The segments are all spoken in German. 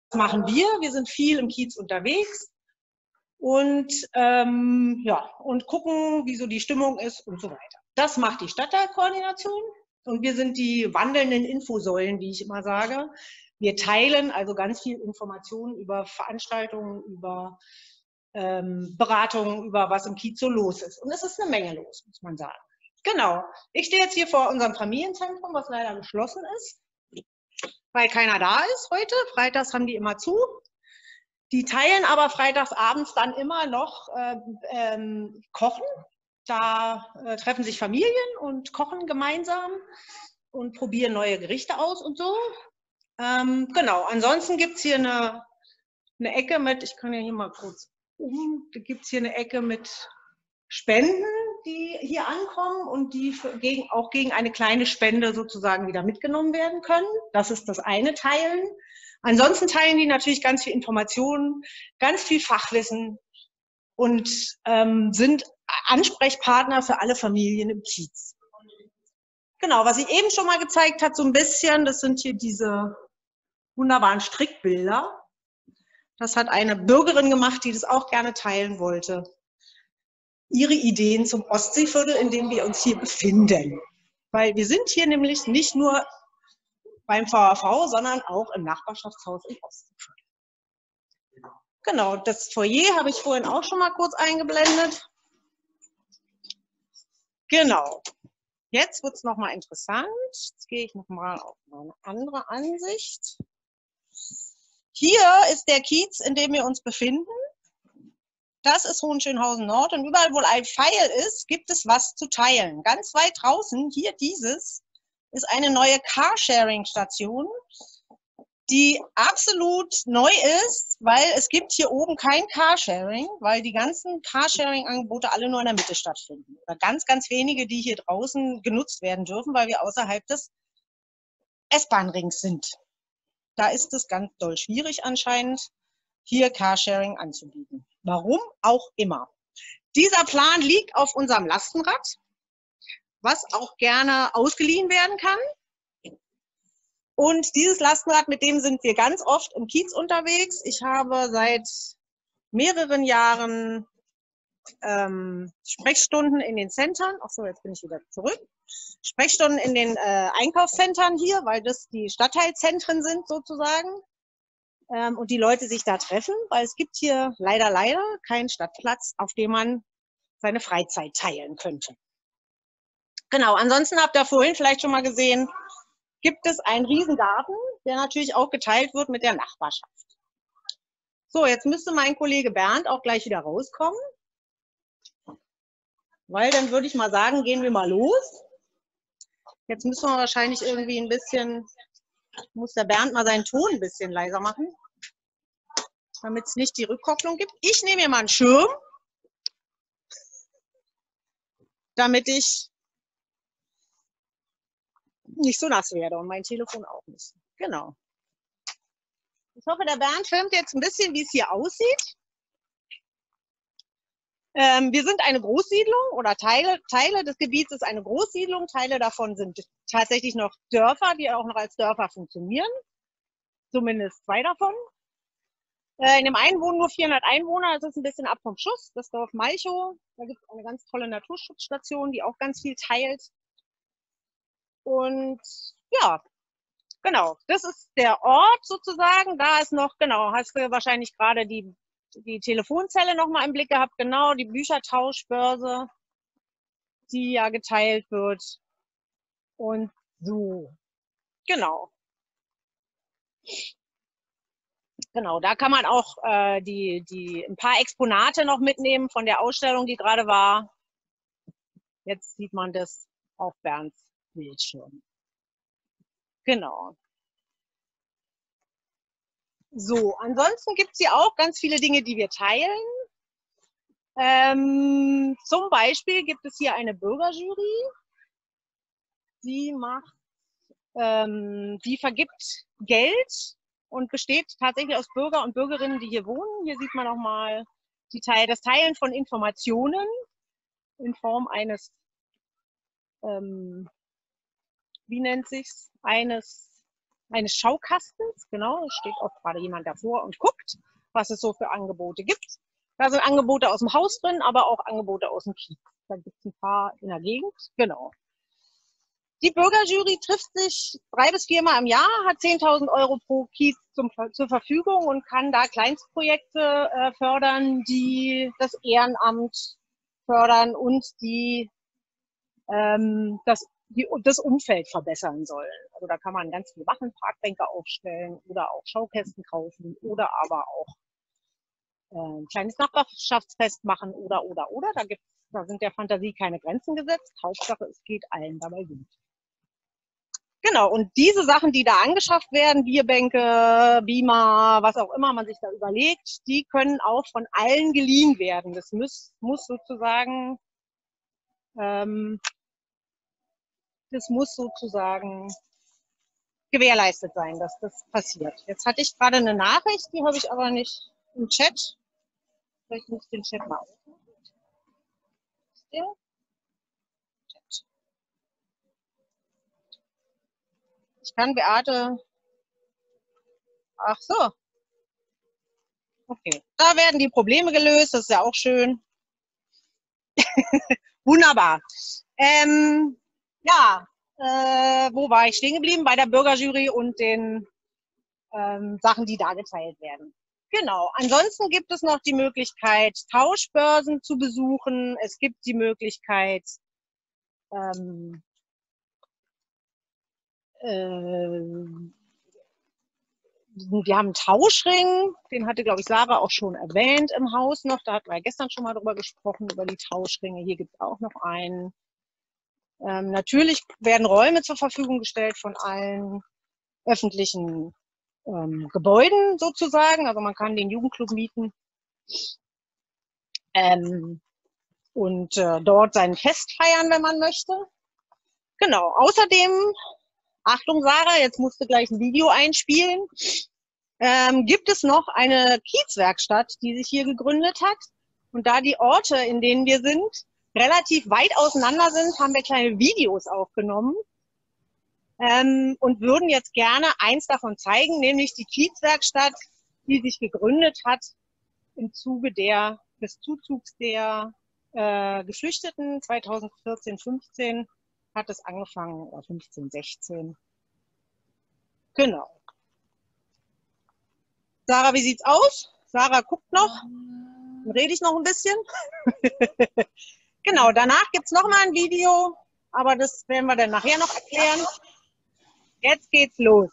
machen wir. Wir sind viel im Kiez unterwegs und, ja, und gucken, wie so die Stimmung ist und so weiter. Das macht die Stadtteilkoordination und wir sind die wandelnden Infosäulen, wie ich immer sage. Wir teilen also ganz viel Informationen über Veranstaltungen, über Beratungen, über was im Kiez so los ist. Und es ist eine Menge los, muss man sagen. Genau. Ich stehe jetzt hier vor unserem Familienzentrum, was leider geschlossen ist, weil keiner da ist heute. Freitags haben die immer zu. Die teilen aber freitags abends dann immer noch Kochen. Da treffen sich Familien und kochen gemeinsam und probieren neue Gerichte aus und so. Genau, ansonsten gibt es hier eine Ecke mit, ich kann ja hier mal kurz da gibt es hier eine Ecke mit Spenden, die hier ankommen und die auch gegen eine kleine Spende sozusagen wieder mitgenommen werden können. Das ist das eine Teilen. Ansonsten teilen die natürlich ganz viel Informationen, ganz viel Fachwissen und sind Ansprechpartner für alle Familien im Kiez. Genau, was ich eben schon mal gezeigt habe, so ein bisschen, das sind hier diese wunderbaren Strickbilder. Das hat eine Bürgerin gemacht, die das auch gerne teilen wollte. Ihre Ideen zum Ostseeviertel, in dem wir uns hier befinden. Weil wir sind hier nämlich nicht nur beim VAV, sondern auch im Nachbarschaftshaus im Ostseeviertel. Genau, das Foyer habe ich vorhin auch schon mal kurz eingeblendet. Genau. Jetzt wird es nochmal interessant. Jetzt gehe ich nochmal auf meine andere Ansicht. Hier ist der Kiez, in dem wir uns befinden. Das ist Hohenschönhausen Nord und überall, wo ein Pfeil ist, gibt es was zu teilen. Ganz weit draußen, hier dieses, ist eine neue Carsharing-Station, die absolut neu ist, weil es gibt hier oben kein Carsharing, weil die ganzen Carsharing-Angebote alle nur in der Mitte stattfinden. Oder ganz, ganz wenige, die hier draußen genutzt werden dürfen, weil wir außerhalb des S-Bahn-Rings sind. Da ist es ganz doll schwierig anscheinend, hier Carsharing anzubieten. Warum auch immer. Dieser Plan liegt auf unserem Lastenrad, was auch gerne ausgeliehen werden kann. Und dieses Lastenrad, mit dem sind wir ganz oft im Kiez unterwegs. Ich habe seit mehreren Jahren Sprechstunden in den Centern. Ach so, jetzt bin ich wieder zurück. Sprechstunden in den Einkaufszentren hier, weil das die Stadtteilzentren sind sozusagen. Und die Leute sich da treffen, weil es gibt hier leider keinen Stadtplatz, auf dem man seine Freizeit teilen könnte. Genau, ansonsten habt ihr vorhin vielleicht schon mal gesehen, gibt es einen Riesengarten, der natürlich auch geteilt wird mit der Nachbarschaft. So, jetzt müsste mein Kollege Bernd auch gleich wieder rauskommen, weil dann würde ich mal sagen, gehen wir mal los. Jetzt müssen wir wahrscheinlich irgendwie ein bisschen, muss der Bernd mal seinen Ton ein bisschen leiser machen, damit es nicht die Rückkopplung gibt. Ich nehme mir mal einen Schirm, damit ich nicht so nass werde und mein Telefon auch nicht. Genau. Ich hoffe, der Bernd filmt jetzt ein bisschen, wie es hier aussieht. Wir sind eine Großsiedlung oder Teile des Gebiets ist eine Großsiedlung. Teile davon sind tatsächlich noch Dörfer, die auch noch als Dörfer funktionieren. Zumindest 2 davon. In dem einen wohnen nur 400 Einwohner, das ist ein bisschen ab vom Schuss, das Dorf Malchow. Da gibt es eine ganz tolle Naturschutzstation, die auch ganz viel teilt. Und ja, genau, das ist der Ort sozusagen. Da ist noch, genau, hast du wahrscheinlich gerade die Telefonzelle noch mal im Blick gehabt, genau, die Büchertauschbörse, die ja geteilt wird. Und so, genau. Genau, da kann man auch ein paar Exponate noch mitnehmen von der Ausstellung, die gerade war. Jetzt sieht man das auf Bernds Bildschirm. Genau. So, ansonsten gibt es hier auch ganz viele Dinge, die wir teilen. Zum Beispiel gibt es hier eine Bürgerjury, die vergibt Geld und besteht tatsächlich aus Bürger und Bürgerinnen, die hier wohnen. Hier sieht man nochmal das Teilen von Informationen in Form eines, wie nennt sich's, eines eines Schaukastens, genau, es steht auch gerade jemand davor und guckt, was es so für Angebote gibt. Da sind Angebote aus dem Haus drin, aber auch Angebote aus dem Kiez. Da gibt es ein paar in der Gegend, genau. Die Bürgerjury trifft sich 3 bis 4 Mal im Jahr, hat 10.000 € pro Kiez zur Verfügung und kann da Kleinstprojekte fördern, die das Ehrenamt fördern und das Umfeld verbessern sollen. Also da kann man ganz viele Wachenparkbänke aufstellen oder auch Schaukästen kaufen oder aber auch ein kleines Nachbarschaftsfest machen oder. Da sind der Fantasie keine Grenzen gesetzt. Hauptsache, es geht allen dabei gut. Genau, und diese Sachen, die da angeschafft werden, Bierbänke, Beamer, was auch immer man sich da überlegt, die können auch von allen geliehen werden. Das muss sozusagen gewährleistet sein, dass das passiert. Jetzt hatte ich gerade eine Nachricht, die habe ich aber nicht im Chat. Vielleicht muss ich den Chat mal aufmachen. Ich kann Beate. Ach so. Okay. Da werden die Probleme gelöst, das ist ja auch schön. Wunderbar. Ja, wo war ich stehen geblieben? Bei der Bürgerjury und den Sachen, die da geteilt werden. Genau. Ansonsten gibt es noch die Möglichkeit, Tauschbörsen zu besuchen. Es gibt die Möglichkeit, wir haben einen Tauschring, den hatte, glaube ich, Sarah auch schon erwähnt im Haus noch. Da hatten wir gestern schon mal drüber gesprochen, über die Tauschringe. Hier gibt es auch noch einen. Natürlich werden Räume zur Verfügung gestellt von allen öffentlichen Gebäuden sozusagen. Also man kann den Jugendclub mieten und dort sein Fest feiern, wenn man möchte. Genau. Außerdem, Achtung Sarah, jetzt musst du gleich ein Video einspielen. Gibt es noch eine Kiezwerkstatt, die sich hier gegründet hat. Und da die Orte, in denen wir sind, relativ weit auseinander sind, haben wir kleine Videos aufgenommen und würden jetzt gerne eins davon zeigen, nämlich die Kiezwerkstatt, die sich gegründet hat im Zuge des Zuzugs der Geflüchteten 2014, 15 hat es angefangen, oder 15, 16. Genau. Sarah, wie sieht's aus? Sarah guckt noch. Dann rede ich noch ein bisschen. Genau, danach gibt es noch mal ein Video, aber das werden wir dann nachher noch erklären. Jetzt geht's los.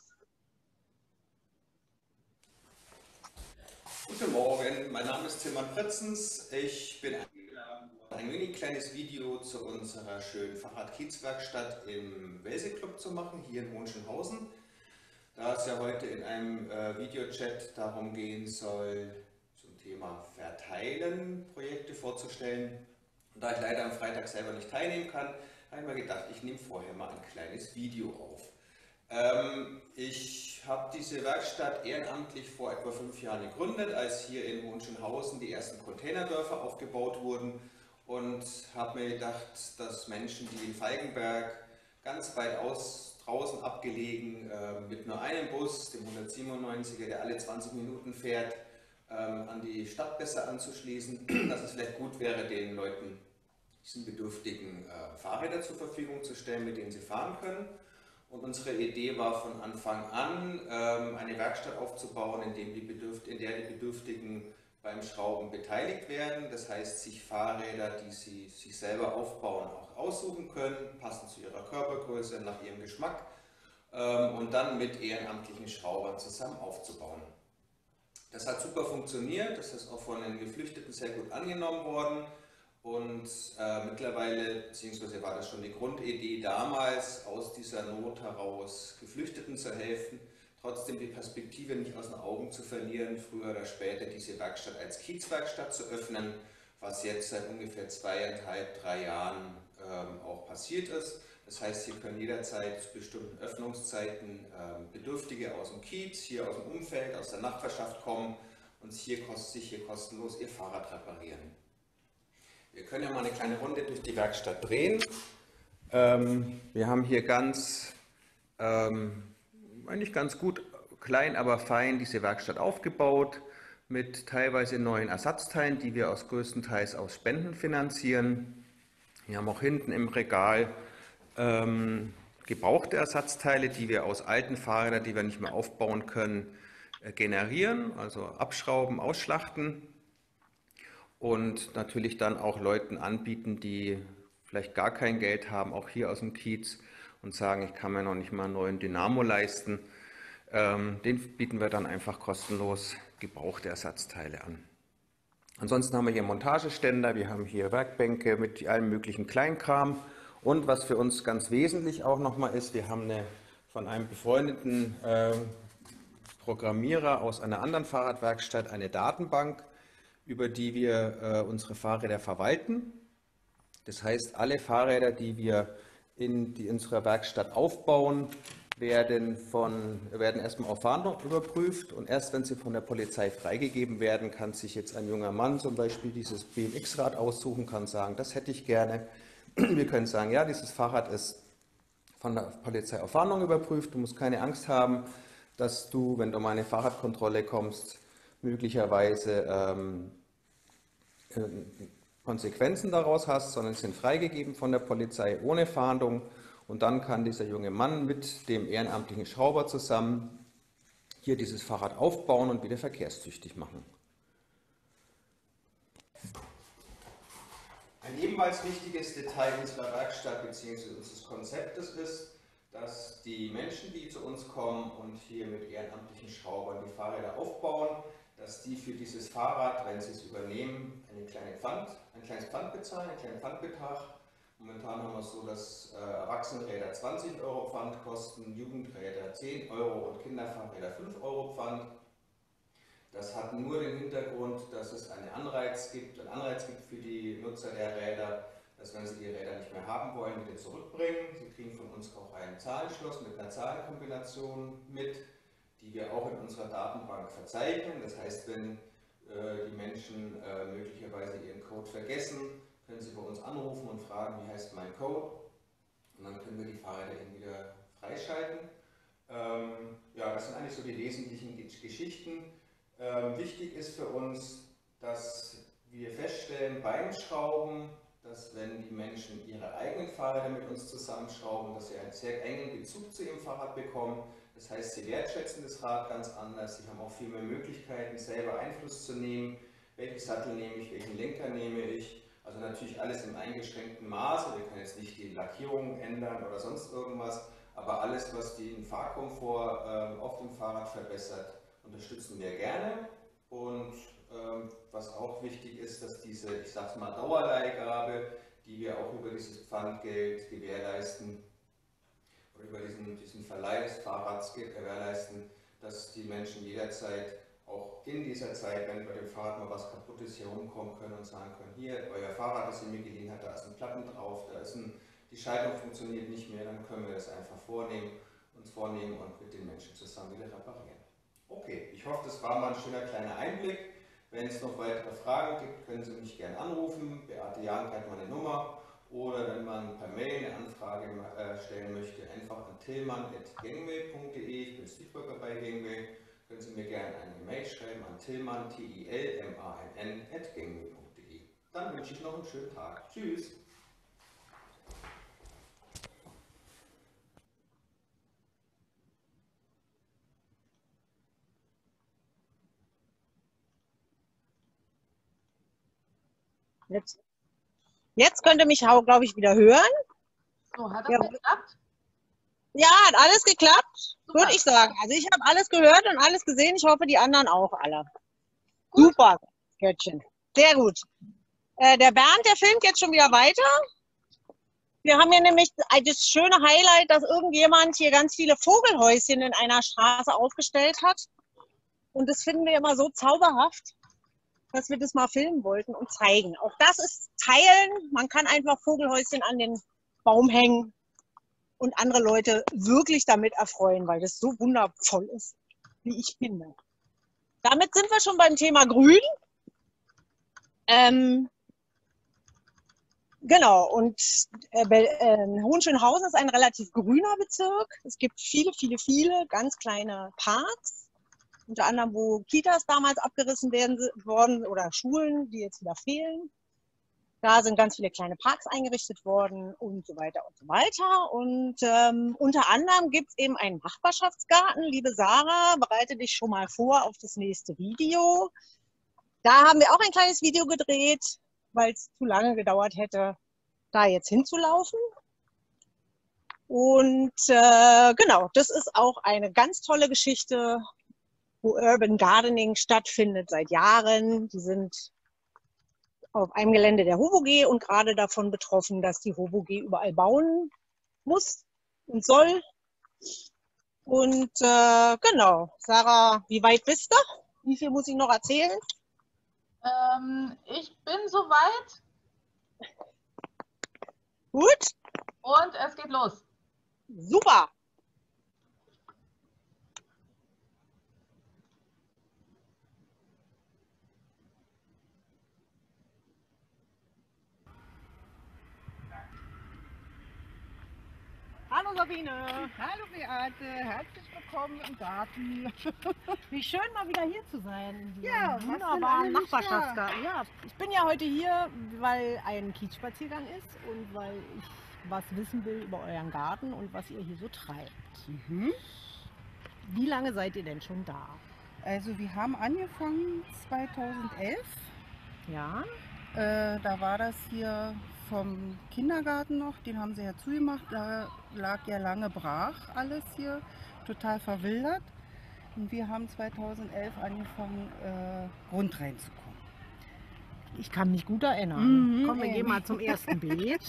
Guten Morgen, mein Name ist Tilman Pritzens. Ich bin eingeladen, ein mini kleines Video zu unserer schönen Fahrrad-Kiez-Werkstatt im Welse-Club zu machen, hier in Hohenschönhausen. Da es ja heute in einem Videochat darum gehen soll, zum Thema Verteilen Projekte vorzustellen. Und da ich leider am Freitag selber nicht teilnehmen kann, habe ich mir gedacht, ich nehme vorher mal ein kleines Video auf. Ich habe diese Werkstatt ehrenamtlich vor etwa 5 Jahren gegründet, als hier in Hohenschönhausen die ersten Containerdörfer aufgebaut wurden, und habe mir gedacht, dass Menschen, die in Falkenberg ganz weit draußen abgelegen, mit nur einem Bus, dem 197er, der alle 20 Minuten fährt, an die Stadt besser anzuschließen, dass es vielleicht gut wäre, den Leuten, diesen Bedürftigen, Fahrräder zur Verfügung zu stellen, mit denen sie fahren können. Und unsere Idee war von Anfang an, eine Werkstatt aufzubauen, in der die Bedürftigen beim Schrauben beteiligt werden. Das heißt, sich Fahrräder, die sie sich selber aufbauen, auch aussuchen können, passend zu ihrer Körpergröße, nach ihrem Geschmack, und dann mit ehrenamtlichen Schraubern zusammen aufzubauen. Das hat super funktioniert, das ist auch von den Geflüchteten sehr gut angenommen worden. Und mittlerweile, beziehungsweise war das schon die Grundidee damals, aus dieser Not heraus Geflüchteten zu helfen, trotzdem die Perspektive nicht aus den Augen zu verlieren, früher oder später diese Werkstatt als Kiezwerkstatt zu öffnen, was jetzt seit ungefähr 2,5, 3 Jahren auch passiert ist. Das heißt, hier können jederzeit zu bestimmten Öffnungszeiten Bedürftige aus dem Kiez, hier aus dem Umfeld, aus der Nachbarschaft kommen und sich hier kostenlos ihr Fahrrad reparieren. Wir können ja mal eine kleine Runde durch die Werkstatt drehen. Wir haben hier ganz eigentlich ganz gut, klein, aber fein diese Werkstatt aufgebaut mit teilweise neuen Ersatzteilen, die wir größtenteils aus Spenden finanzieren. Wir haben auch hinten im Regal gebrauchte Ersatzteile, die wir aus alten Fahrrädern, die wir nicht mehr aufbauen können, generieren, also abschrauben, ausschlachten und natürlich dann auch Leuten anbieten, die vielleicht gar kein Geld haben, auch hier aus dem Kiez und sagen, ich kann mir noch nicht mal einen neuen Dynamo leisten. Den bieten wir dann einfach kostenlos gebrauchte Ersatzteile an. Ansonsten haben wir hier Montageständer, wir haben hier Werkbänke mit allem möglichen Kleinkram und was für uns ganz wesentlich auch nochmal ist, wir haben von einem befreundeten Programmierer aus einer anderen Fahrradwerkstatt eine Datenbank, über die wir unsere Fahrräder verwalten. Das heißt, alle Fahrräder, die wir in unserer Werkstatt aufbauen, werden erstmal auf Fahndung überprüft und erst wenn sie von der Polizei freigegeben werden, kann sich jetzt ein junger Mann zum Beispiel dieses BMX-Rad aussuchen, kann sagen, das hätte ich gerne. Wir können sagen, ja, dieses Fahrrad ist von der Polizei auf Fahndung überprüft, du musst keine Angst haben, dass du, wenn du mal in eine Fahrradkontrolle kommst, möglicherweise Konsequenzen daraus hast, sondern sie sind freigegeben von der Polizei ohne Fahndung. Und dann kann dieser junge Mann mit dem ehrenamtlichen Schrauber zusammen hier dieses Fahrrad aufbauen und wieder verkehrstüchtig machen. Ein ebenfalls wichtiges Detail unserer Werkstatt bzw. unseres Konzeptes ist, dass die Menschen, die zu uns kommen und hier mit ehrenamtlichen Schraubern die Fahrräder aufbauen, dass die für dieses Fahrrad, wenn sie es übernehmen, ein kleines Pfand bezahlen, einen kleinen Pfandbetrag. Momentan haben wir es so, dass Erwachsenenräder 20 € Pfand kosten, Jugendräder 10 € und Kinderfahrräder 5 € Pfand. Das hat nur den Hintergrund, dass es einen Anreiz gibt für die Nutzer der Räder, dass wenn sie die Räder nicht mehr haben wollen, wieder zurückbringen. Sie kriegen von uns auch ein Zahlenschloss mit einer Zahlenkombination mit, die wir auch in unserer Datenbank verzeichnen. Das heißt, wenn die Menschen möglicherweise ihren Code vergessen, können Sie bei uns anrufen und fragen, wie heißt mein Code? Und dann können wir die Fahrräder eben wieder freischalten. Ja, das sind eigentlich so die wesentlichen Geschichten. Wichtig ist für uns, dass wir feststellen beim Schrauben, dass wenn die Menschen ihre eigenen Fahrräder mit uns zusammenschrauben, dass sie einen sehr engen Bezug zu ihrem Fahrrad bekommen. Das heißt, sie wertschätzen das Rad ganz anders, sie haben auch viel mehr Möglichkeiten, selber Einfluss zu nehmen. Welchen Sattel nehme ich, welchen Lenker nehme ich? Also natürlich alles im eingeschränkten Maße. Wir können jetzt nicht die Lackierung ändern oder sonst irgendwas, aber alles, was den Fahrkomfort auf dem Fahrrad verbessert, unterstützen wir gerne. Und was auch wichtig ist, dass diese, ich sag's mal, Dauerleihgabe, die wir auch über dieses Pfandgeld gewährleisten, oder über diesen Verleih des Fahrrads gewährleisten, dass die Menschen jederzeit auch in dieser Zeit, wenn bei dem Fahrrad mal was kaputt ist, hier rumkommen können und sagen können, hier, euer Fahrrad, das ihr mir geliehen habt, da ist ein Platten drauf, die Schaltung funktioniert nicht mehr, dann können wir das einfach uns vornehmen und mit den Menschen zusammen wieder reparieren. Okay, ich hoffe, das war mal ein schöner kleiner Einblick. Wenn es noch weitere Fragen gibt, können Sie mich gerne anrufen. Beate Jahn hat meine Nummer. Oder wenn man per Mail eine Anfrage stellen möchte, einfach an tillmann@gangway.de. Ich bin Streetworker bei Gangway. Können Sie mir gerne eine Mail schreiben an tillmann, tilmann@gangway.de. Dann wünsche ich noch einen schönen Tag. Tschüss! Jetzt könnt ihr mich, glaube ich, wieder hören. So, hat das geklappt? Ja, hat alles geklappt, Super. würde ich sagen. Also ich habe alles gehört und alles gesehen. Ich hoffe, die anderen auch alle. Gut. Super, Göttchen. Sehr gut. Der Bernd, der filmt jetzt schon wieder weiter. Wir haben hier nämlich das schöne Highlight, dass irgendjemand hier ganz viele Vogelhäuschen in einer Straße aufgestellt hat. Und das finden wir immer so zauberhaft, dass wir das mal filmen wollten und zeigen. Auch das ist Teilen. Man kann einfach Vogelhäuschen an den Baum hängen und andere Leute wirklich damit erfreuen, weil das so wundervoll ist, wie ich finde. Damit sind wir schon beim Thema Grün. Genau, und Hohenschönhausen ist ein relativ grüner Bezirk. Es gibt viele, viele, viele ganz kleine Parks, unter anderem, wo Kitas damals abgerissen worden oder Schulen, die jetzt wieder fehlen. Da sind ganz viele kleine Parks eingerichtet worden und so weiter und so weiter. Und unter anderem gibt es eben einen Nachbarschaftsgarten. Liebe Sarah, bereite dich schon mal vor auf das nächste Video. Da haben wir auch ein kleines Video gedreht, weil es zu lange gedauert hätte, da jetzt hinzulaufen. Und genau, das ist auch eine ganz tolle Geschichte, wo Urban Gardening stattfindet seit Jahren. Die sind auf einem Gelände der HOVOG und gerade davon betroffen, dass die HOVOG überall bauen muss und soll. Und genau, Sarah, wie weit bist du? Wie viel muss ich noch erzählen? Ich bin soweit Gut, und es geht los. super. Hallo Sabine. Hallo Beate, herzlich willkommen im Garten. Wie schön mal wieder hier zu sein. In Ja, diesem was denn wunderbaren alle nicht Nachbarschaftsgarten. Ja, ich bin ja heute hier, weil ein Kiezspaziergang ist und weil ich was wissen will über euren Garten und was ihr hier so treibt. Wie lange seid ihr denn schon da? Also wir haben angefangen 2011. Ja, Da war das hier vom Kindergarten noch, den haben sie ja zugemacht. Da lag ja lange brach alles hier, total verwildert. Und wir haben 2011 angefangen, rund reinzukommen. ich kann mich gut erinnern. Mhm, Komm, wir eben. gehen mal zum ersten Beet.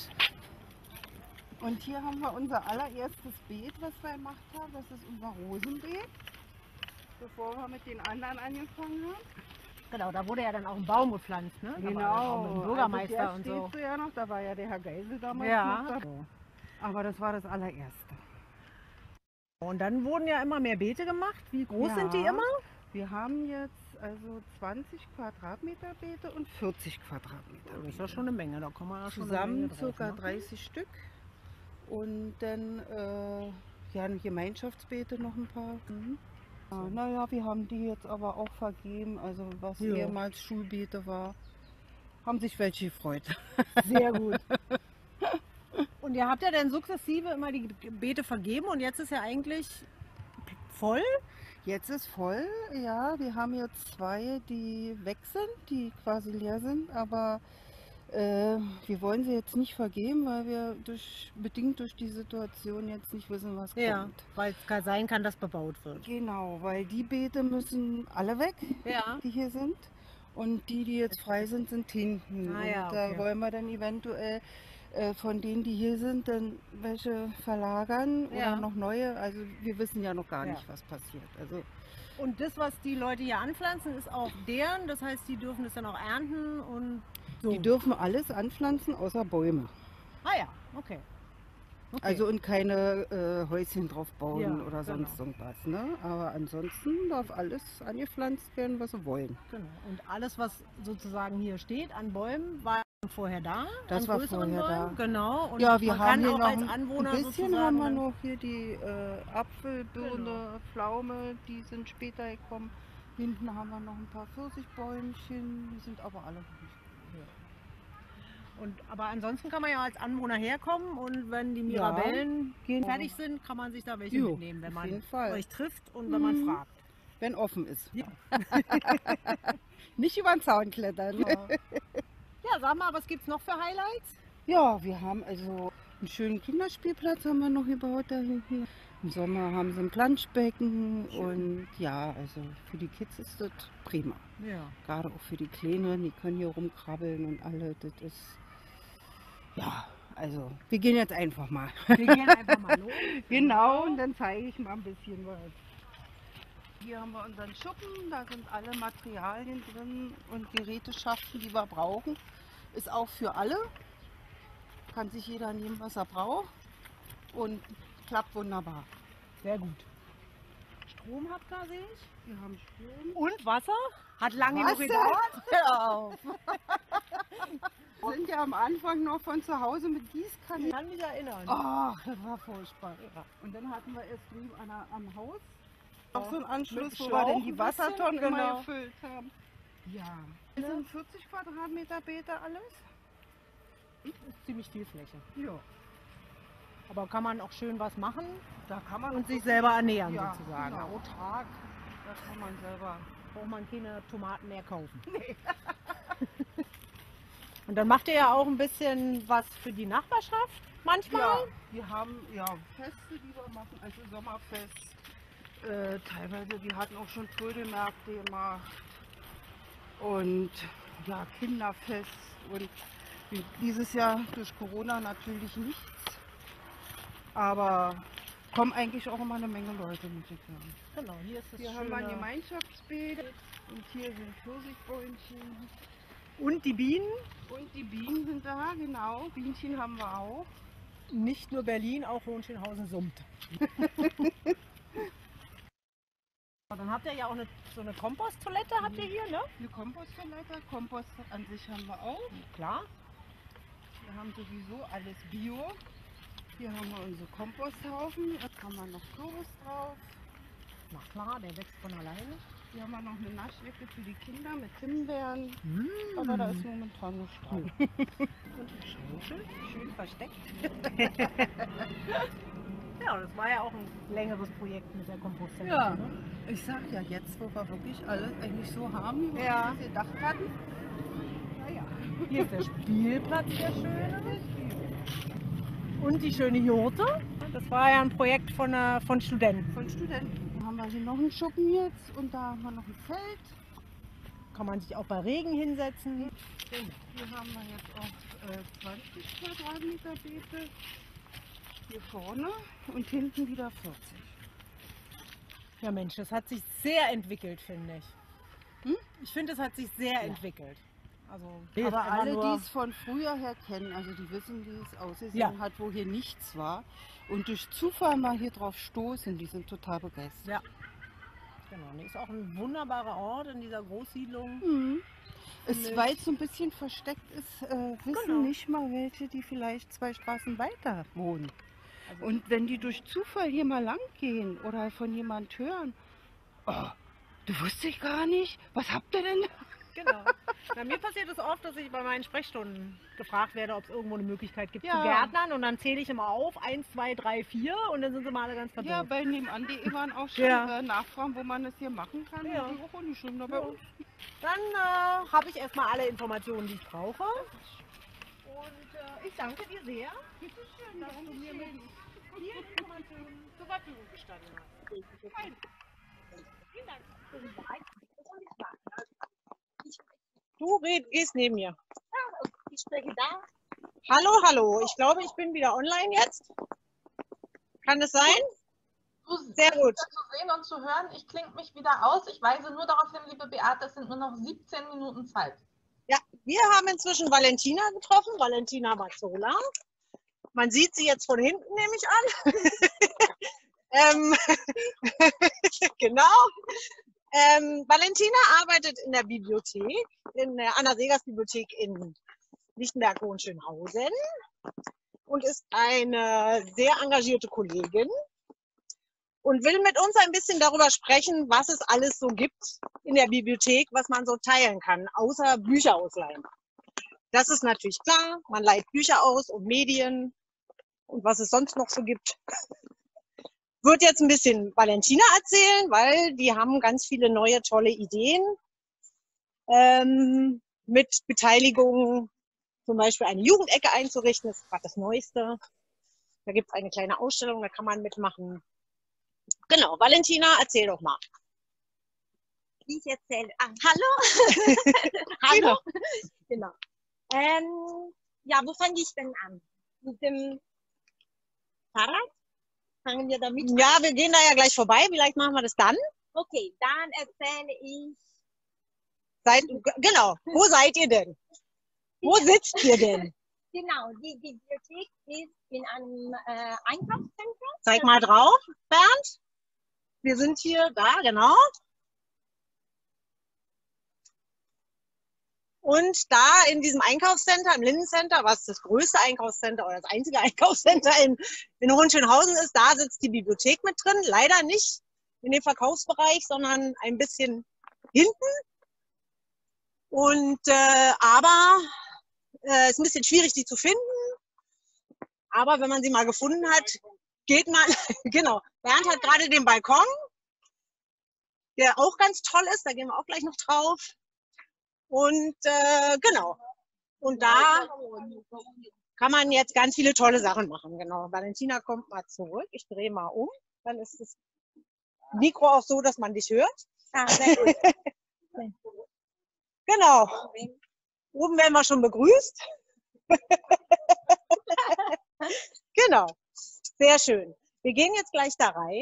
Und hier haben wir unser allererstes Beet, was wir gemacht haben. Das ist unser Rosenbeet, bevor wir mit den anderen angefangen haben. Genau, da wurde ja dann auch ein Baum gepflanzt, ne? Da war ja auch mit dem Bürgermeister also und der so. steht ja noch, da war ja der Herr Geisel damals Ja. noch da. Aber das war das allererste. Und dann wurden ja immer mehr Beete gemacht. Wie groß sind die Ja. immer? Wir haben jetzt also 20 Quadratmeter Beete und 40 Quadratmeter. Das ist ja schon eine Menge, da kann man ja schon eine Zusammen Menge drauf ca. machen. 30 Stück. Und dann ja, Gemeinschaftsbeete noch ein paar. Ja, naja, wir haben die jetzt aber auch vergeben, also was Ja. ehemals Schulbeete war, haben sich welche gefreut. Sehr gut. Und ihr habt ja dann sukzessive immer die Beete vergeben und jetzt ist ja eigentlich voll. Jetzt ist voll, ja, wir haben jetzt 2, die weg sind, die quasi leer sind, aber wir wollen sie jetzt nicht vergeben, weil wir bedingt durch die Situation jetzt nicht wissen, was kommt. Weil es sein kann, dass bebaut wird. Genau, weil die Beete müssen alle weg, Ja. die hier sind. Und die jetzt frei sind, sind hinten. Ah ja, und da okay. wollen wir dann eventuell von denen, die hier sind, dann welche verlagern Ja. oder noch neue. Also wir wissen ja noch gar Ja. nicht, was passiert. Also Und das, was die Leute hier anpflanzen, ist auch deren. Das heißt, die dürfen es dann auch ernten und so. die dürfen alles anpflanzen, außer Bäume. Ah ja, okay. Okay. Also und keine Häuschen drauf bauen Ja, oder sonst genau. irgendwas. Ne? Aber ansonsten darf alles angepflanzt werden, was sie wollen. Genau. Und alles, was sozusagen hier steht an Bäumen, war vorher da. Das an war größeren vorher Bäumen. da. Genau. Und Ja, wir man haben kann hier auch noch als Anwohner ein bisschen sozusagen haben wir dann- noch hier die Apfel, Birne, Genau. Pflaume, die sind später gekommen. Hinten haben wir noch ein paar Pfirsichbäumchen, die sind aber alle noch nicht. Aber ansonsten kann man ja als Anwohner herkommen und wenn die Ja, Mirabellen genau. fertig sind, kann man sich da welche Jo, mitnehmen, wenn auf man jeden Fall. euch trifft und wenn man Mhm. fragt. Wenn offen ist. Ja. Nicht über den Zaun klettern. Ja, sag mal, was gibt's noch für Highlights? Ja, wir haben also einen schönen Kinderspielplatz haben wir noch gebaut da hinten. Im Sommer haben sie ein Planschbecken und ja, also für die Kids ist das prima. Ja. Gerade auch für die Kleinen, die können hier rumkrabbeln und alle, das ist, ja, also wir gehen jetzt einfach mal. Wir gehen einfach mal los. Genau, und dann zeige ich mal ein bisschen was. Hier haben wir unseren Schuppen, da sind alle Materialien drin und Gerätschaften, die wir brauchen. Ist auch für alle, kann sich jeder nehmen, was er braucht und klappt wunderbar. Sehr gut. Strom habt ihr, sehe ich. Wir haben Strom. Und Wasser? Hat lange genug Wasser? gedauert? Hör auf. Wir sind ja am Anfang noch von zu Hause mit Gießkannen. Ich kann mich erinnern. Oh, das war furchtbar. Und dann hatten wir erst drüben am Haus noch so einen Anschluss, Mit wo wir Schlauch dann die ein bisschen, Wassertonnen immer genau. gefüllt haben. Ja. Das sind 40 Quadratmeter Beete alles. Das ist ziemlich viel Fläche. Ja. Aber kann man auch schön was machen Da kann man und sich selber ernähren ja, sozusagen. genau. Autark. Da kann man selber. Braucht man keine Tomaten mehr kaufen. Und dann macht ihr ja auch ein bisschen was für die Nachbarschaft manchmal. Ja, wir haben ja Feste, die wir machen, also Sommerfest. Teilweise, wir hatten auch schon Trödelmärkte gemacht. Und ja, Kinderfest. Und dieses Jahr durch Corona natürlich nichts. Aber kommen eigentlich auch immer eine Menge Leute, muss ich sagen. Genau, hier ist das Hier haben wir ein Gemeinschaftsbeet und hier sind Pfirsichbäumchen. Und die Bienen, Und die Bienen sind da, genau. Bienchen haben wir auch. nicht nur Berlin, auch Hohenschönhausen summt. Dann habt ihr ja auch so eine Komposttoilette, habt ihr hier, ne? Eine Komposttoilette, Kompost an sich haben wir auch. Klar. Wir haben sowieso alles Bio. Hier haben wir unsere Komposthaufen. Da kann man noch Kürbis drauf. Na klar, der wächst von alleine. Hier haben wir noch eine Naschecke für die Kinder mit Himbeeren. Aber da ist momentan nichts dran. Und eine Schaufel, schön versteckt. Ja, das war ja auch ein längeres Projekt mit der Komposttoilette. Ja. Ne? Ich sag ja, jetzt wo wir wirklich alles eigentlich so haben, wie wir Ja. uns das gedacht hatten. Naja. Hier ist der Spielplatz, der schöne. Und die schöne Jurte. Das war ja ein Projekt von Studenten. Von Studenten. Dann haben wir hier noch einen Schuppen jetzt und da haben wir noch ein Feld. Kann man sich auch bei Regen hinsetzen. Hier haben wir jetzt auch 20 Quadratmeter Beete. Hier vorne und hinten wieder 40. Ja Mensch, das hat sich sehr entwickelt, finde ich. Hm? Ich finde, es hat sich sehr entwickelt. Also, Aber einfach alle, nur- die es von früher her kennen, also die wissen, wie es ausgesehen Ja. hat, wo hier nichts war. Und durch Zufall mal hier drauf stoßen, die sind total begeistert. Ja. Genau, nee, ist auch ein wunderbarer Ort in dieser Großsiedlung. Mhm. Finde ich. Weil es so ein bisschen versteckt ist, wissen Genau. nicht mal welche, die vielleicht 2 Straßen weiter wohnen. Also- Und wenn die durch Zufall hier mal lang gehen oder von jemand hören, oh, du wusste ich gar nicht, was habt ihr denn? Genau. Na, mir passiert es oft, dass ich bei meinen Sprechstunden gefragt werde, ob es irgendwo eine Möglichkeit gibt Ja. zu Gärtnern. Und dann zähle ich immer auf, 1, 2, 3, 4 und dann sind sie mal alle ganz Ja, verdutzt. bei nebenan, die waren auch schon Ja. nachfragen, wo man das hier machen kann. Ja. Und die auch nicht schon bei Ja. uns. Dann habe ich erstmal alle Informationen, die ich brauche. Und ich danke dir sehr, Bitte schön, dass du mir mit vielen Informationen zur Verfügung gestanden hast. Fein. Vielen Dank. Du gehst neben mir. Ich spreche da. Hallo, hallo. Ich glaube, ich bin wieder online jetzt. Kann das sein? Sehr gut. Zu sehen und zu hören, ich klinge mich wieder aus. Ich weise nur darauf hin, liebe Beate, es sind nur noch 17 Minuten Zeit. Ja, wir haben inzwischen Valentina getroffen, Valentina Mazzola. Man sieht sie jetzt von hinten, nehme ich an. Genau. Valentina arbeitet in der Bibliothek, in der Anna-Segers-Bibliothek in Lichtenberg-Hohenschönhausen und ist eine sehr engagierte Kollegin und will mit uns ein bisschen darüber sprechen, was es alles so gibt in der Bibliothek, was man so teilen kann, außer Bücher ausleihen. Das ist natürlich klar, man leiht Bücher aus und Medien und was es sonst noch so gibt. Wird jetzt ein bisschen Valentina erzählen, weil die haben ganz viele neue, tolle Ideen mit Beteiligung, zum Beispiel eine Jugendecke einzurichten, das ist gerade das Neueste. Da gibt es eine kleine Ausstellung, da kann man mitmachen. Genau, Valentina, erzähl doch mal. Ich erzähle. Ah, hallo? Hallo. Genau. Ja, wo fange ich denn an? Mit dem Fahrrad? Fangen wir damit an? Ja, wir gehen da ja gleich vorbei, vielleicht machen wir das dann. Okay, dann erzähle ich. Genau, wo seid ihr denn? Wo sitzt ihr denn? Genau, die Bibliothek ist in einem Einkaufszentrum. Zeig mal drauf, Bernd. Wir sind hier, da, genau. Und da in diesem Einkaufscenter, im Lindencenter, was das größte Einkaufscenter oder das einzige Einkaufscenter in Hohenschönhausen ist, da sitzt die Bibliothek mit drin. Leider nicht in dem Verkaufsbereich, sondern ein bisschen hinten. Und aber ist ein bisschen schwierig, die zu finden. Aber wenn man sie mal gefunden hat, geht man, genau. Bernd hat gerade den Balkon, der auch ganz toll ist. Da gehen wir auch gleich noch drauf. Und genau. Und da kann man jetzt ganz viele tolle Sachen machen. Genau. Valentina kommt mal zurück. Ich drehe mal um. Dann ist das Mikro auch so, dass man dich hört. Ah, sehr gut. Genau. Oben werden wir schon begrüßt. Genau. Sehr schön. Wir gehen jetzt gleich da rein.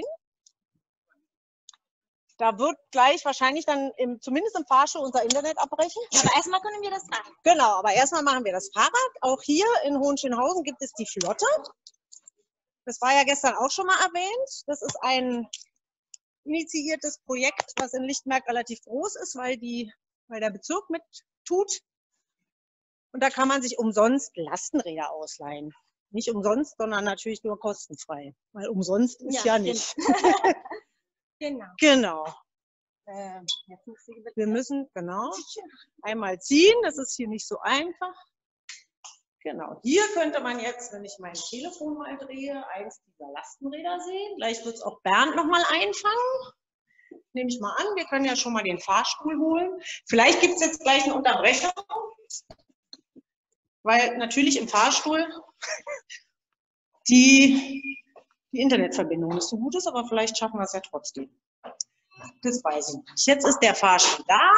Da wird gleich wahrscheinlich dann zumindest im Fahrstuhl unser Internet abbrechen. Aber erstmal können wir das machen. Genau, aber erstmal machen wir das Fahrrad. Auch hier in Hohenschönhausen gibt es die Flotte. Das war ja gestern auch schon mal erwähnt. Das ist ein initiiertes Projekt, was in Lichtenberg relativ groß ist, weil der Bezirk mit tut. Und da kann man sich umsonst Lastenräder ausleihen. Nicht umsonst, sondern natürlich nur kostenfrei. Weil umsonst ist ja nicht. Genau. Genau. Wir müssen, genau, einmal ziehen. Das ist hier nicht so einfach. Genau. Hier könnte man jetzt, wenn ich mein Telefon mal drehe, eins dieser Lastenräder sehen. Gleich wird es auch Bernd nochmal einfangen. Nehme ich mal an. Wir können ja schon mal den Fahrstuhl holen. Vielleicht gibt es jetzt gleich eine Unterbrechung. Weil natürlich im Fahrstuhl die Internetverbindung nicht so gut ist, aber vielleicht schaffen wir es ja trotzdem. Das weiß ich nicht. Jetzt ist der Fahrstuhl da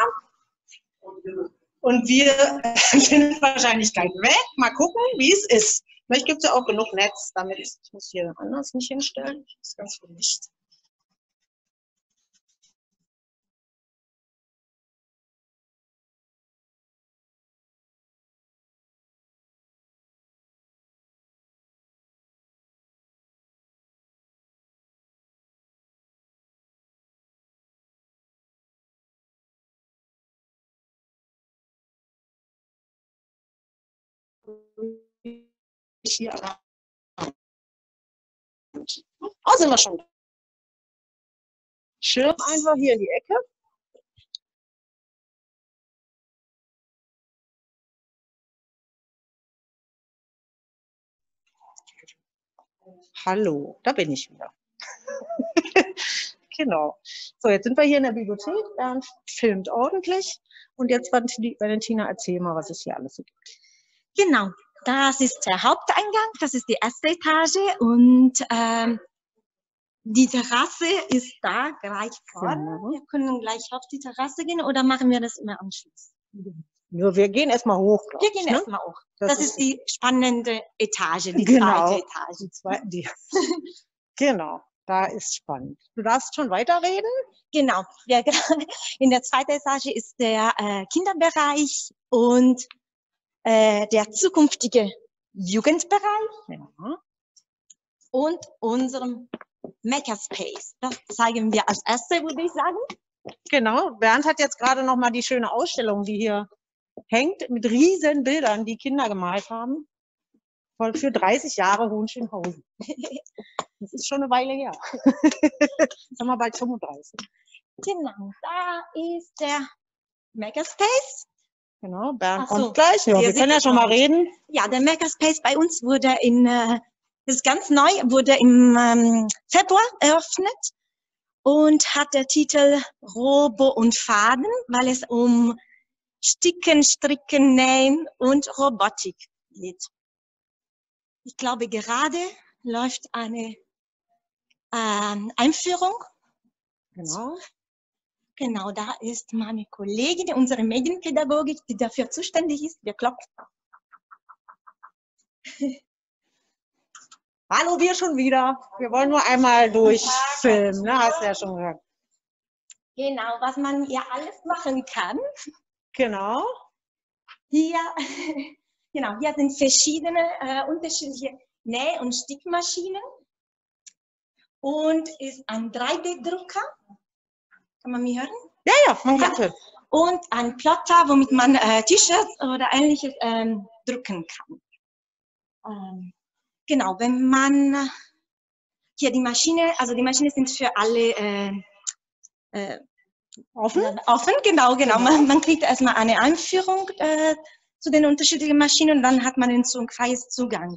und wir sind wahrscheinlich gleich weg. Mal gucken, wie es ist. Vielleicht gibt es ja auch genug Netz, damit ich muss hier anders nicht hinstellen. Das ist ganz viel Licht. Hier aber. Oh, sind wir schon. Schirm einfach hier in die Ecke. Hallo, da bin ich wieder. Genau. So, jetzt sind wir hier in der Bibliothek. Bernd filmt ordentlich. Und jetzt, Valentina, erzähl mal, was es hier alles so gibt. Genau. Das ist der Haupteingang. Das ist die erste Etage. Und die Terrasse ist da gleich vorne. Genau. Wir können gleich auf die Terrasse gehen oder machen wir das im Anschluss? Ja, wir gehen erstmal hoch. Wir gehen erstmal hoch. Das ist die spannende Etage, die zweite Etage. Genau, da ist spannend. Du darfst schon weiterreden? Genau. In der zweiten Etage ist der Kinderbereich und der zukünftige Jugendbereich und unserem Makerspace. Das zeigen wir als erstes, würde ich sagen. Genau. Bernd hat jetzt gerade noch mal die schöne Ausstellung, die hier hängt, mit riesen Bildern, die Kinder gemalt haben. Für 30 Jahre Hohenschönhausen. Das ist schon eine Weile her. Jetzt haben wir bald 35. Genau, da ist der Makerspace. Genau, Bernd Ach so, kommt gleich. Ja, wir können ja schon mal reden. Ja, der Makerspace bei uns wurde ist ganz neu, wurde im Februar eröffnet und hat der Titel Robo und Faden, weil es um Sticken, Stricken, Nähen und Robotik geht. Ich glaube, gerade läuft eine Einführung. Genau. Genau, da ist meine Kollegin, unsere Medienpädagogik, die dafür zuständig ist. Wir klopfen. Hallo, wir schon wieder. Wir wollen nur einmal durchfilmen, ne? Hast du ja schon gehört. Genau, was man ja alles machen kann. Genau. Hier, genau, hier sind verschiedene unterschiedliche Näh- und Stickmaschinen. und ist ein 3D-Drucker. Kann man mich hören? Ja, ja, man kann es. Und ein Plotter, womit man T-Shirts oder ähnliches drucken kann. Genau, wenn man hier die Maschine, also die Maschine sind für alle offen, genau. Man kriegt erstmal eine Einführung zu den unterschiedlichen Maschinen und dann hat man den freies Zugang.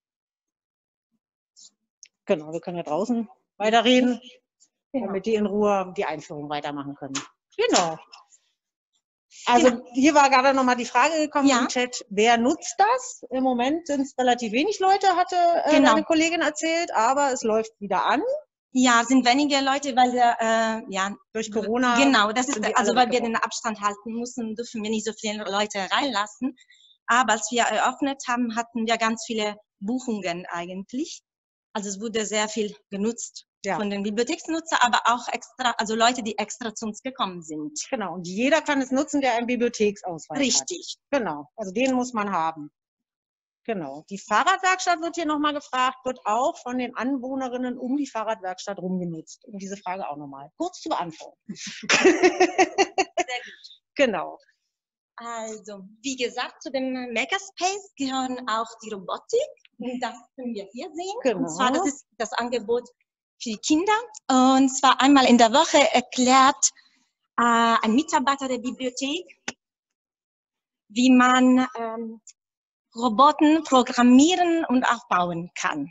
Genau, wir können ja draußen weiterreden, Genau. damit die in Ruhe die Einführung weitermachen können. Genau. Also hier war gerade nochmal die Frage gekommen im Chat, wer nutzt das? Im Moment sind es relativ wenig Leute, hatte eine Kollegin erzählt, aber es läuft wieder an. Ja, sind wenige Leute, weil wir durch Corona. Genau, das ist also weil wir den Abstand halten müssen, dürfen wir nicht so viele Leute reinlassen. Aber als wir eröffnet haben, hatten wir ganz viele Buchungen eigentlich. Also es wurde sehr viel genutzt von den Bibliotheksnutzern, aber auch extra, also Leute, die extra zu uns gekommen sind. Genau, und jeder kann es nutzen, der einen Bibliotheksausweis Richtig. hat. Genau, also den muss man haben. Genau. Die Fahrradwerkstatt wird hier nochmal gefragt, wird auch von den Anwohnerinnen um die Fahrradwerkstatt rumgenutzt, um diese Frage auch nochmal kurz zu beantworten. Sehr gut. Genau. Also, wie gesagt, zu dem Makerspace gehören auch die Robotik. Und das können wir hier sehen. Genau. Und zwar, das ist das Angebot für die Kinder. Und zwar einmal in der Woche erklärt ein Mitarbeiter der Bibliothek, wie man Roboter programmieren und auch bauen kann.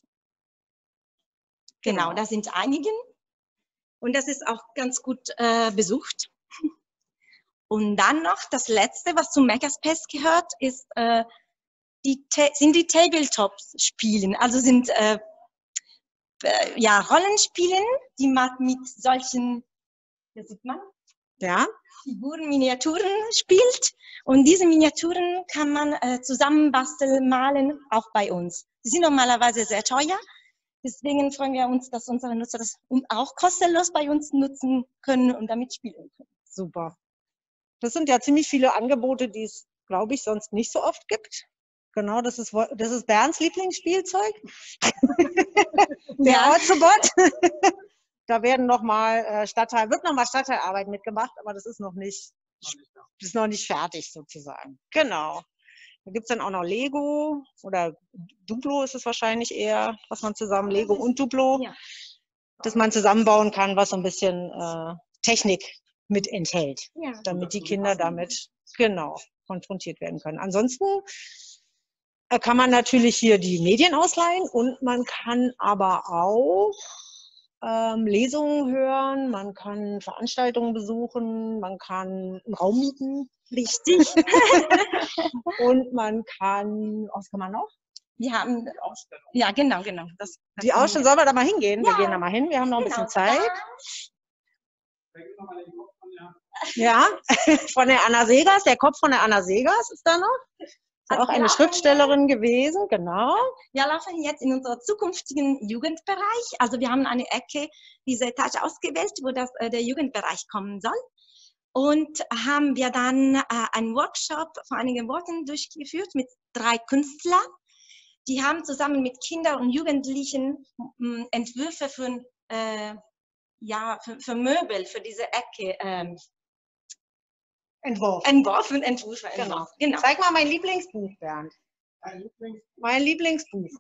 Genau, das sind einige. Und das ist auch ganz gut besucht. Und dann noch das Letzte, was zum Makerspace gehört, ist, sind die Tabletop-Spielen. Also sind Rollenspielen, die man mit solchen, hier sieht man, Figuren, Miniaturen spielt. Und diese Miniaturen kann man zusammenbasteln, malen, auch bei uns. Die sind normalerweise sehr teuer. Deswegen freuen wir uns, dass unsere Nutzer das auch kostenlos bei uns nutzen können und damit spielen können. Super. Das sind ja ziemlich viele Angebote, die es, glaube ich, sonst nicht so oft gibt. Genau, das ist Bernds Lieblingsspielzeug. Der Ortsrobot. Da werden wird nochmal Stadtteilarbeit mitgemacht, aber das ist noch nicht fertig sozusagen. Genau. Da gibt es dann auch noch Lego oder Duplo ist es wahrscheinlich eher, was man zusammen, Lego und Duplo, dass man zusammenbauen kann, was so ein bisschen Technik mit enthält, damit die Kinder damit konfrontiert werden können. Ansonsten kann man natürlich hier die Medien ausleihen und man kann aber auch Lesungen hören, man kann Veranstaltungen besuchen, man kann einen Raum mieten. Richtig. Und man kann, was kann man noch? Wir haben, ja, genau. Die Ausstellung, sollen wir da mal hingehen? Wir gehen da mal hin, wir haben noch ein bisschen Zeit. Ja, von der Anna Segers, der Kopf von der Anna Segers ist da noch. Ist auch eine Schriftstellerin gewesen, genau. Wir laufen jetzt in unseren zukünftigen Jugendbereich. Also wir haben eine Ecke, diese Etage ausgewählt, wo der Jugendbereich kommen soll. Und haben wir dann einen Workshop vor einigen Wochen durchgeführt mit 3 Künstlern. Die haben zusammen mit Kindern und Jugendlichen Entwürfe für Möbel, für diese Ecke Entworfen. Genau. Zeig mal mein Lieblingsbuch, Bernd. Mein Lieblingsbuch.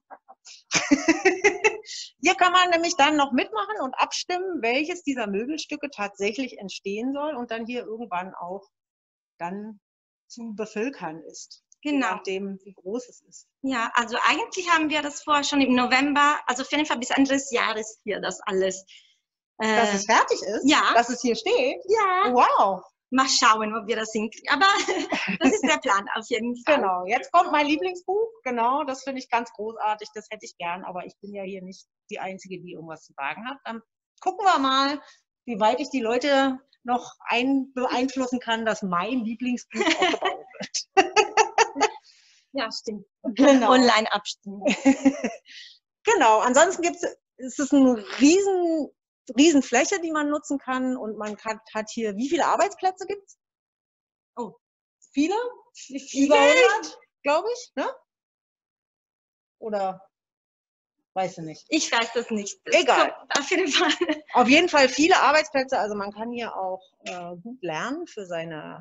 Hier kann man nämlich dann noch mitmachen und abstimmen, welches dieser Möbelstücke tatsächlich entstehen soll und dann hier irgendwann auch dann zu bevölkern ist. Genau. Je nachdem, wie groß es ist. Ja, also eigentlich haben wir das vorher schon im November, also auf jeden Fall bis Ende des Jahres hier das alles. Dass es fertig ist? Ja. Dass es hier steht? Ja. Wow. Mal schauen, ob wir das hinkriegen. Aber das ist der Plan auf jeden Fall. Genau, jetzt kommt mein Lieblingsbuch. Genau, das finde ich ganz großartig. Das hätte ich gern, aber ich bin ja hier nicht die Einzige, die irgendwas zu sagen hat. Dann gucken wir mal, wie weit ich die Leute noch beeinflussen kann, dass mein Lieblingsbuch auch gebaut wird. Ja, stimmt. Genau. Online abstimmen. Genau, ansonsten ist es eine riesen Fläche, die man nutzen kann und man hat hier, wie viele Arbeitsplätze gibt es? Oh, viele? Über 100, glaube ich, ne? Oder Weißt du nicht. Ich weiß das nicht. Egal. So, auf jeden Fall. Auf jeden Fall viele Arbeitsplätze. Also man kann hier auch gut lernen für seine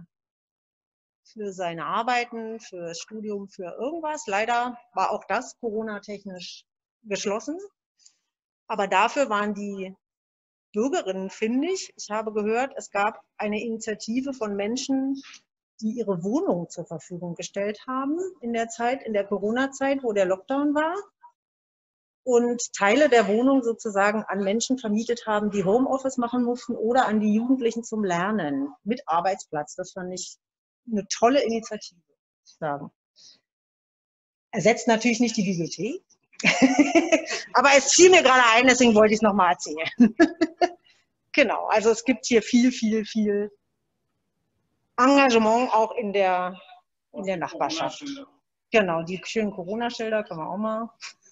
Arbeiten, fürs Studium, für irgendwas. Leider war auch das Corona-technisch geschlossen. Aber dafür waren die Bürgerinnen findig. Ich habe gehört, es gab eine Initiative von Menschen, die ihre Wohnung zur Verfügung gestellt haben in der Corona-Zeit, wo der Lockdown war. Und Teile der Wohnung sozusagen an Menschen vermietet haben, die Homeoffice machen mussten oder an die Jugendlichen zum Lernen mit Arbeitsplatz. Das fand ich eine tolle Initiative, muss ich sagen. Ersetzt natürlich nicht die Bibliothek, aber es fiel mir gerade ein, deswegen wollte ich es nochmal erzählen. Genau, also es gibt hier viel Engagement auch in der Nachbarschaft. Genau, die schönen Corona-Schilder können wir auch mal.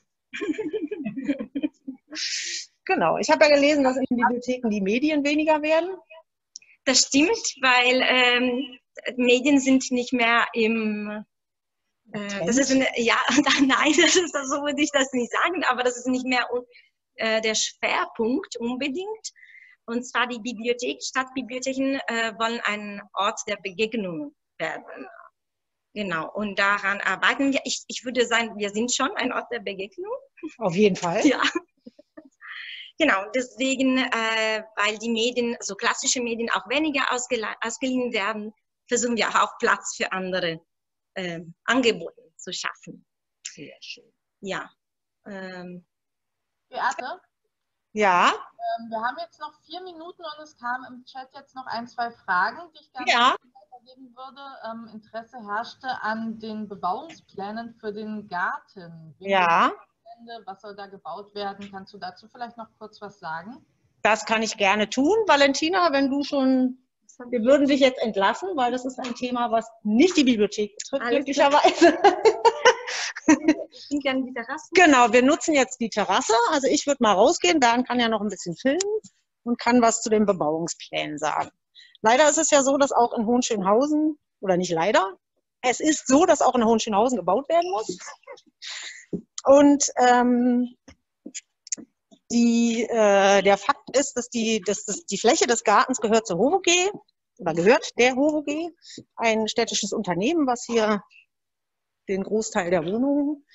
Genau, ich habe ja gelesen, dass in den Bibliotheken die Medien weniger werden. Das stimmt, weil Medien sind nicht mehr im das ist ja, nein, so würde ich das nicht sagen, aber das ist nicht mehr der Schwerpunkt unbedingt. Und zwar die Stadtbibliotheken wollen ein Ort der Begegnung werden. Genau, und daran arbeiten wir. Ich würde sagen, wir sind schon ein Ort der Begegnung. Auf jeden Fall. Ja. Genau, deswegen, weil die Medien, so klassische Medien auch weniger ausgeliehen werden, versuchen wir auch Platz für andere Angebote zu schaffen. Sehr schön. Ja. Beate? Ja. Wir haben jetzt noch 4 Minuten und es kamen im Chat jetzt noch 1, 2 Fragen, die ich gerne weitergeben würde. Interesse herrschte an den Bebauungsplänen für den Garten. Ja. Was soll da gebaut werden? Kannst du dazu vielleicht noch kurz was sagen? Das kann ich gerne tun. Valentina, wenn du schon... Wir würden dich jetzt entlassen, weil das ist ein Thema, was nicht die Bibliothek betrifft, glücklicherweise. Ich bin gerne die Terrasse. Genau, wir nutzen jetzt die Terrasse. Also ich würde mal rausgehen, Bernd kann ja noch ein bisschen filmen und kann was zu den Bebauungsplänen sagen. Leider ist es ja so, dass auch in Hohenschönhausen, oder nicht leider, es ist so, dass auch in Hohenschönhausen gebaut werden muss. Und der Fakt ist, dass die Fläche des Gartens gehört zur HOVOG oder gehört der HOVOG, ein städtisches Unternehmen, was hier den Großteil der Wohnungen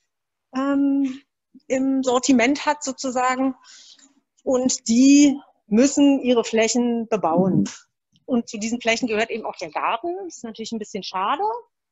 im Sortiment hat sozusagen. Und die müssen ihre Flächen bebauen. Und zu diesen Flächen gehört eben auch der Garten. Das ist natürlich ein bisschen schade.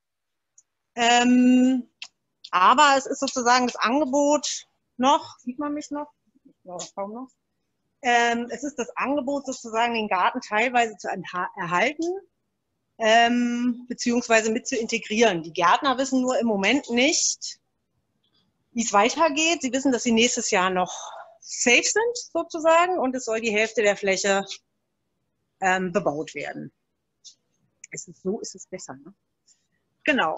Aber es ist sozusagen das Angebot noch, sieht man mich noch? Ja, kaum noch. Es ist das Angebot sozusagen, den Garten teilweise zu erhalten, beziehungsweise mit zu integrieren. Die Gärtner wissen nur im Moment nicht, wie es weitergeht. Sie wissen, dass sie nächstes Jahr noch safe sind sozusagen und es soll die Hälfte der Fläche bebaut werden. Ist es so, ist es besser, ne? Genau.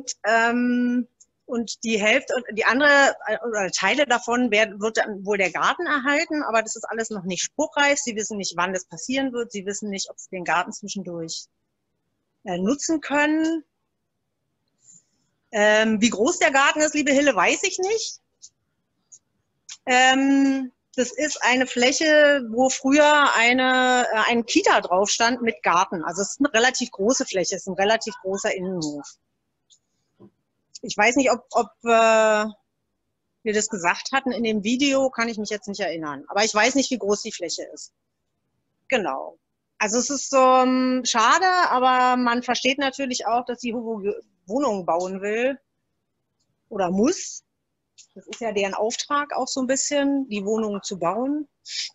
Und die Hälfte und die andere oder Teile davon wird dann wohl der Garten erhalten, aber das ist alles noch nicht spruchreif. Sie wissen nicht, wann das passieren wird. Sie wissen nicht, ob sie den Garten zwischendurch nutzen können. Wie groß der Garten ist, liebe Hille, weiß ich nicht. Das ist eine Fläche, wo früher ein Kita drauf stand mit Garten. Also es ist eine relativ große Fläche, es ist ein relativ großer Innenhof. Ich weiß nicht, ob wir das gesagt hatten in dem Video, kann ich mich jetzt nicht erinnern. Aber ich weiß nicht, wie groß die Fläche ist. Genau. Also es ist schade, aber man versteht natürlich auch, dass die HOVOG Wohnungen bauen will oder muss. Das ist ja deren Auftrag auch so ein bisschen, die Wohnungen zu bauen.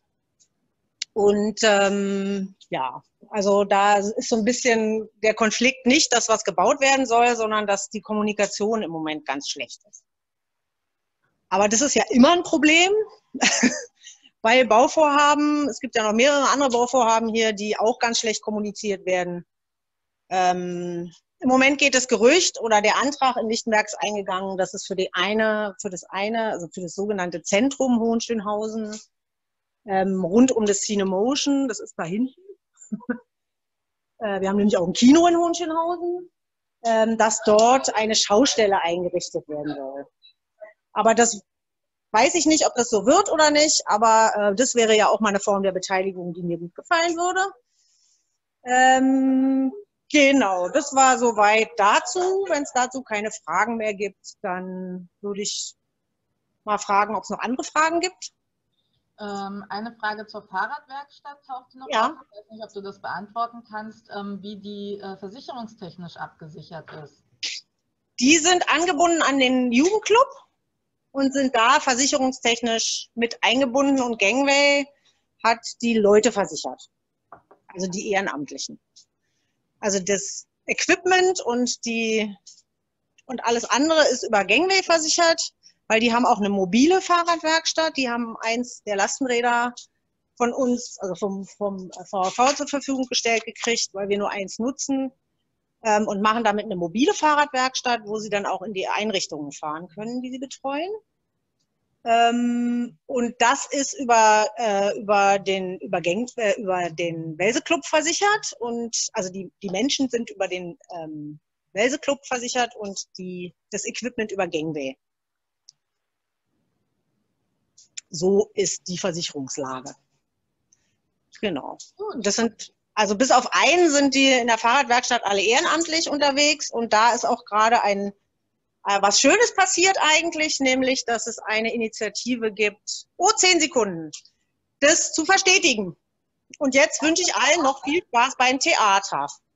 Und ja, also da ist so ein bisschen der Konflikt nicht, dass was gebaut werden soll, sondern dass die Kommunikation im Moment ganz schlecht ist. Aber das ist ja immer ein Problem, weil Bauvorhaben, es gibt ja noch mehrere andere Bauvorhaben hier, die auch ganz schlecht kommuniziert werden. Im Moment geht das Gerücht oder der Antrag in Lichtenberg ist eingegangen, dass es für das sogenannte Zentrum Hohenschönhausen, rund um das Cinemotion, das ist da hinten. Wir haben nämlich auch ein Kino in Hohenschönhausen, dass dort eine Schaustelle eingerichtet werden soll. Aber das Weiß ich nicht, ob das so wird oder nicht, aber das wäre ja auch mal eine Form der Beteiligung, die mir gut gefallen würde. Genau, das war soweit dazu. Wenn es dazu keine Fragen mehr gibt, dann würde ich mal fragen, ob es noch andere Fragen gibt. Eine Frage zur Fahrradwerkstatt tauchte noch Ja. auf. Ich weiß nicht, ob du das beantworten kannst, wie die versicherungstechnisch abgesichert ist. Die sind angebunden an den Jugendclub und sind da versicherungstechnisch mit eingebunden und Gangway hat die Leute versichert, also die Ehrenamtlichen. Also das Equipment und alles andere ist über Gangway versichert, weil die haben auch eine mobile Fahrradwerkstatt. Die haben eins der Lastenräder von uns, also vom VHV zur Verfügung gestellt gekriegt, weil wir nur eins nutzen und machen damit eine mobile Fahrradwerkstatt, wo sie dann auch in die Einrichtungen fahren können, die sie betreuen. Und das ist über den Welse-Club versichert und also die Menschen sind über den Welse-Club versichert und das Equipment über Gangway. So ist die Versicherungslage. Genau. Und das sind, also bis auf einen sind die in der Fahrradwerkstatt alle ehrenamtlich unterwegs und da ist auch gerade was Schönes passiert eigentlich, nämlich, dass es eine Initiative gibt, 10 Sekunden, das zu verstetigen. Und jetzt wünsche ich allen noch viel Spaß beim Theater.